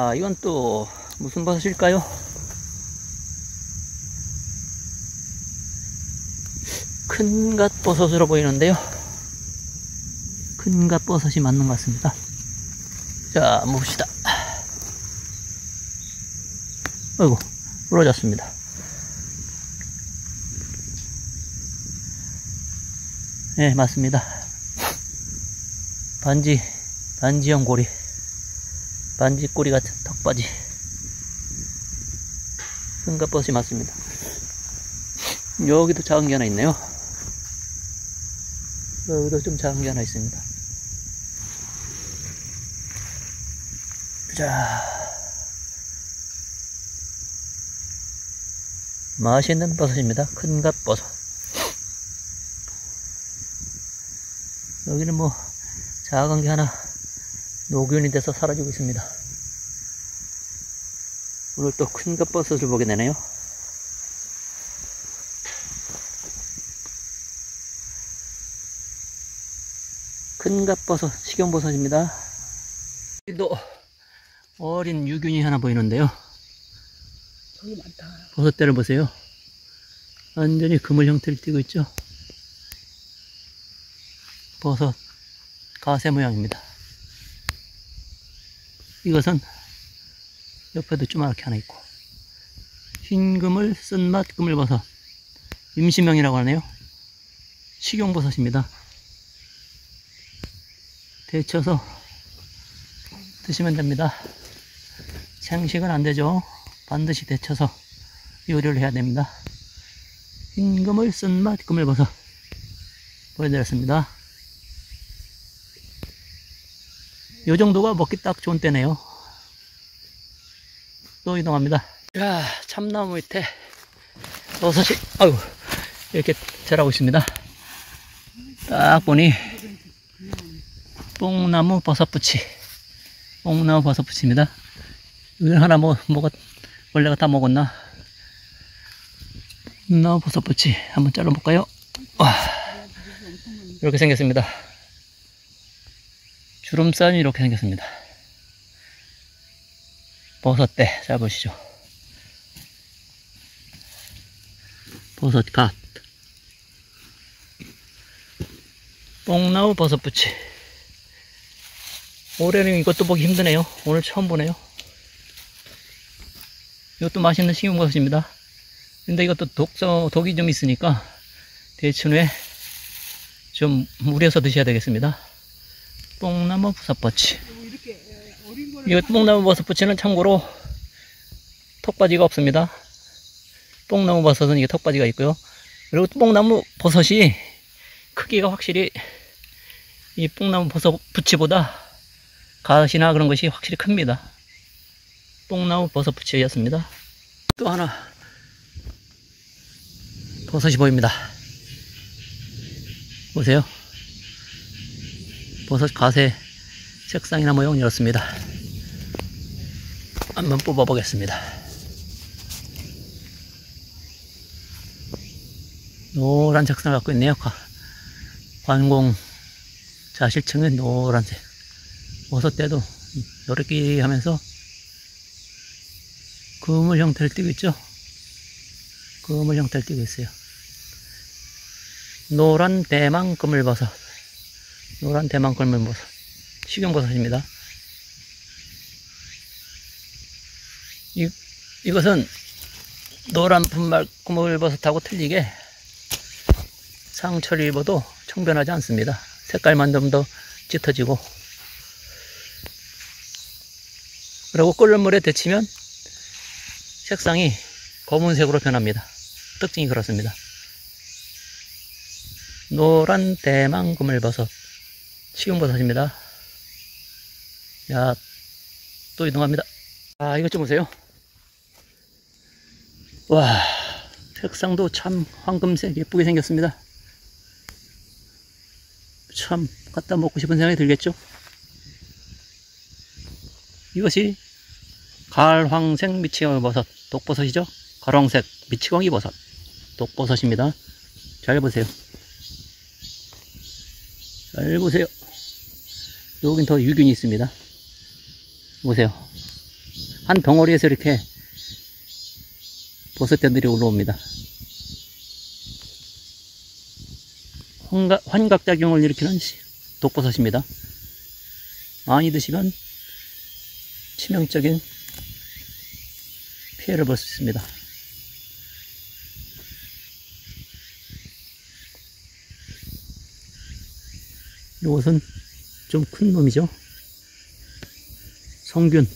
자, 이건 또 무슨 버섯일까요? 큰갓버섯으로 보이는데요. 큰갓버섯이 맞는 것 같습니다. 자, 한번 봅시다. 아이고, 부러졌습니다. 네, 맞습니다. 반지형 고리. 반지꼬리 같은 턱받이. 큰갓버섯이 맞습니다. 여기도 작은 게 하나 있네요. 여기도 좀 작은 게 하나 있습니다. 자, 맛있는 버섯입니다. 큰갓버섯. 여기는 뭐 작은 게 하나 노균이 돼서 사라지고 있습니다. 오늘 또 큰갓버섯을 보게 되네요. 큰갓버섯, 식용버섯입니다. 또 어린 유균이 하나 보이는데요. 저기 많다. 버섯대를 보세요. 완전히 그물 형태를 띠고 있죠. 버섯 가세 모양입니다. 이것은 옆에도 조그맣게 하나 있고, 흰그물 쓴맛 그물버섯, 임시명이라고 하네요. 식용버섯입니다. 데쳐서 드시면 됩니다. 생식은 안 되죠. 반드시 데쳐서 요리를 해야 됩니다. 흰그물 쓴맛 그물버섯 보여드렸습니다. 요 정도가 먹기 딱 좋은 때네요. 또 이동합니다. 자, 참나무 밑에 버섯이 아이고 이렇게 자라고 있습니다. 딱 보니 뽕나무 버섯부치, 뽕나무 버섯부치입니다. 이걸 하나 원래가 다 먹었나? 뽕나무 버섯부치 한번 잘라볼까요? 와, 이렇게 생겼습니다. 주름살이 이렇게 생겼습니다. 버섯대 잘 보시죠. 버섯갓, 뽕나무 버섯부치. 올해는 이것도 보기 힘드네요. 오늘 처음 보네요. 이것도 맛있는 식용버섯입니다. 근데 이것도 독이 좀 있으니까 데친 후에 좀 우려서 드셔야 되겠습니다. 뽕나무 버섯부치. 이 뽕나무 버섯부치는 참고로 턱받이가 없습니다. 뽕나무 버섯은 이게 턱받이가 있고요. 그리고 뽕나무 버섯이 크기가 확실히 이 뽕나무 버섯부치보다 가시나 그런 것이 확실히 큽니다. 뽕나무 버섯부치였습니다. 또 하나 버섯이 보입니다. 보세요. 버섯 가세 색상이나 모양은 이렇습니다. 한번 뽑아 보겠습니다. 노란 색상을 갖고 있네요. 관공 자실층은 노란색. 버섯대도 노릇끼 하면서 그물 형태를 띠고 있죠. 그물 형태를 띠고 있어요. 노란 대망 그물버섯, 노란 대망 그물버섯, 식용버섯입니다. 이것은 노란 분말 그물버섯하고 틀리게 상처를 입어도 청변하지 않습니다. 색깔만 좀 더 짙어지고, 그리고 끓는 물에 데치면 색상이 검은색으로 변합니다. 특징이 그렇습니다. 노란 대망 그물버섯, 식용버섯입니다. 자, 또 이동합니다. 아, 이것 좀 보세요. 와, 색상도 참 황금색 예쁘게 생겼습니다. 참 갖다 먹고 싶은 생각이 들겠죠? 이것이 갈황색 미치광이 버섯, 독버섯이죠? 갈황색 미치광이 버섯, 독버섯입니다. 잘 보세요. 잘 보세요. 여긴 더 유균이 있습니다. 보세요. 한 덩어리에서 이렇게 버섯대들이 올라옵니다. 환각작용을 일으키는 독버섯입니다. 많이 드시면 치명적인 피해를 볼 수 있습니다. 이것은 좀 큰 놈이죠. 성균.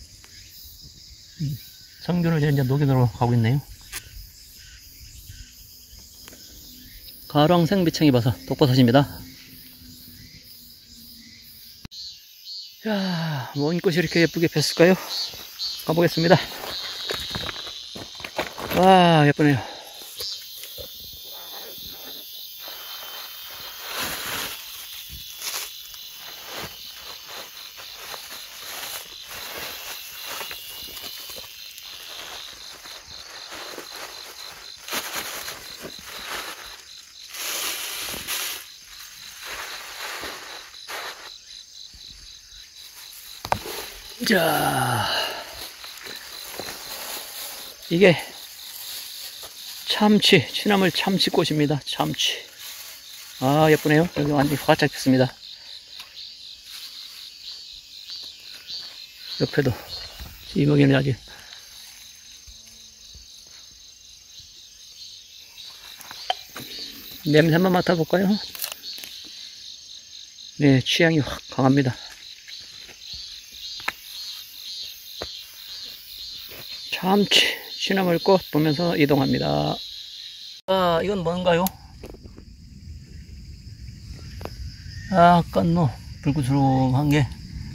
성균을 이제 녹여내러 가고 있네요. 가랑 생비챙이 버섯, 독버섯입니다. 야, 뭔 꽃이 이렇게 예쁘게 폈을까요? 가보겠습니다. 와, 예쁘네요. 자, 이게 참치, 취나물 참치꽃입니다. 참치. 아, 예쁘네요. 여기 완전히 활짝 폈습니다. 옆에도 이목이는 아직 냄새 한번 맡아볼까요? 네, 취향이 확 강합니다. 참치, 취나물꽃 보면서 이동합니다. 아, 이건 뭔가요? 약간 뭐 불구스름한 게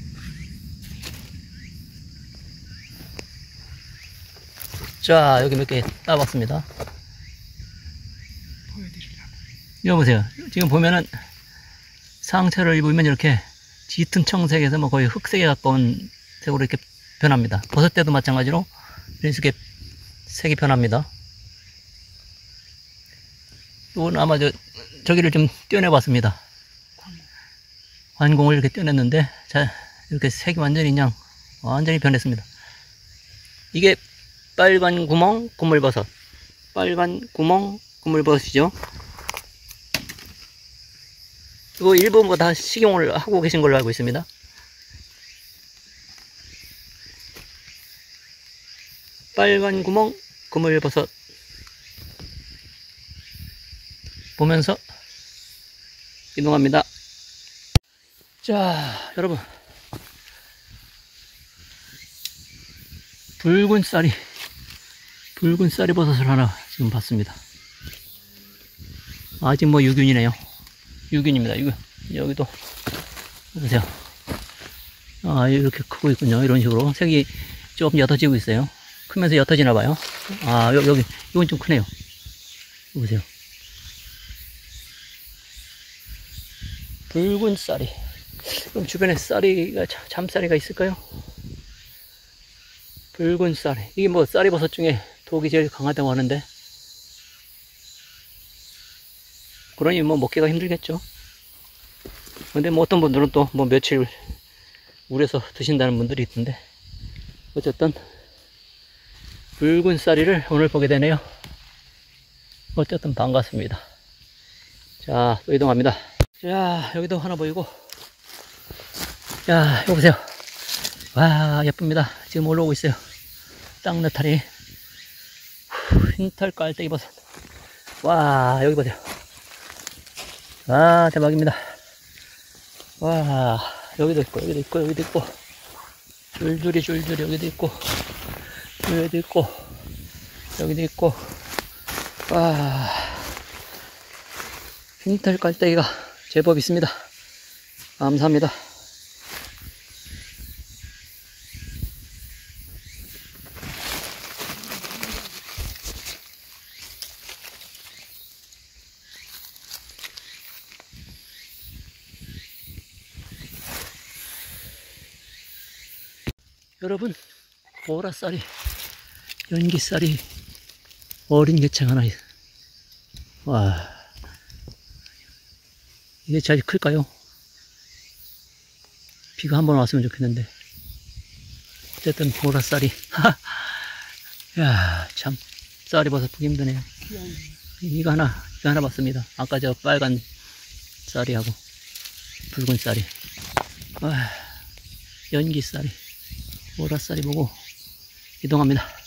자, 여기 몇 개 따봤습니다. 이거 보세요. 지금 보면은 상처를 입으면 이렇게 짙은 청색에서 뭐 거의 흑색에 가까운 색으로 이렇게 변합니다. 버섯 때도 마찬가지로 이렇게 색이 변합니다. 이건 아마 저기를 좀 떼어내 봤습니다. 관공을 이렇게 떼어냈는데, 자, 이렇게 색이 완전히 그냥 완전히 변했습니다. 이게 빨간 구멍 고물버섯. 빨간 구멍 고물버섯이죠. 이거 일부 뭐 다 식용을 하고 계신 걸로 알고 있습니다. 빨간 구멍 그물버섯 보면서 이동합니다. 자, 여러분, 붉은 쌀이 버섯을 하나 지금 봤습니다. 아직 뭐 유균이네요. 유균입니다. 유균. 여기도 보세요. 아, 이렇게 크고 있군요. 이런 식으로 색이 조금 옅어지고 있어요. 크면서 옅어지나 봐요. 아, 여기 이건 좀 크네요. 보세요. 붉은 쌀이. 그럼 주변에 쌀이가, 잠쌀이가 있을까요? 붉은 쌀이. 이게 뭐 쌀이버섯 중에 독이 제일 강하다고 하는데, 그러니 뭐 먹기가 힘들겠죠. 근데 뭐 어떤 분들은 또 뭐 며칠 우려서 드신다는 분들이 있던데, 어쨌든 붉은 쌀이를 오늘 보게 되네요. 어쨌든 반갑습니다. 자, 또 이동합니다. 자, 여기도 하나 보이고, 자, 여기 보세요. 와, 예쁩니다. 지금 올라오고 있어요. 땅느타리. 흰털 깔때기 버섯. 와, 여기 보세요. 와, 대박입니다. 와, 여기도 있고, 여기도 있고, 여기도 있고. 줄줄이, 여기도 있고. 여기도 있고. 여기도 있고. 와, 흰털 깔때기가 제법 있습니다. 감사합니다. 여러분, 보라쌀이, 연기쌀이, 어린 개창 하나. 와, 이게 잘 클까요? 비가 한번 왔으면 좋겠는데. 어쨌든 보라쌀이. 야, 참 쌀이 보기 힘드네요. 귀여워. 이거 하나 봤습니다. 아까 저 빨간 쌀이하고 붉은 쌀이. 연기 쌀이, 보라 쌀이 보고 이동합니다.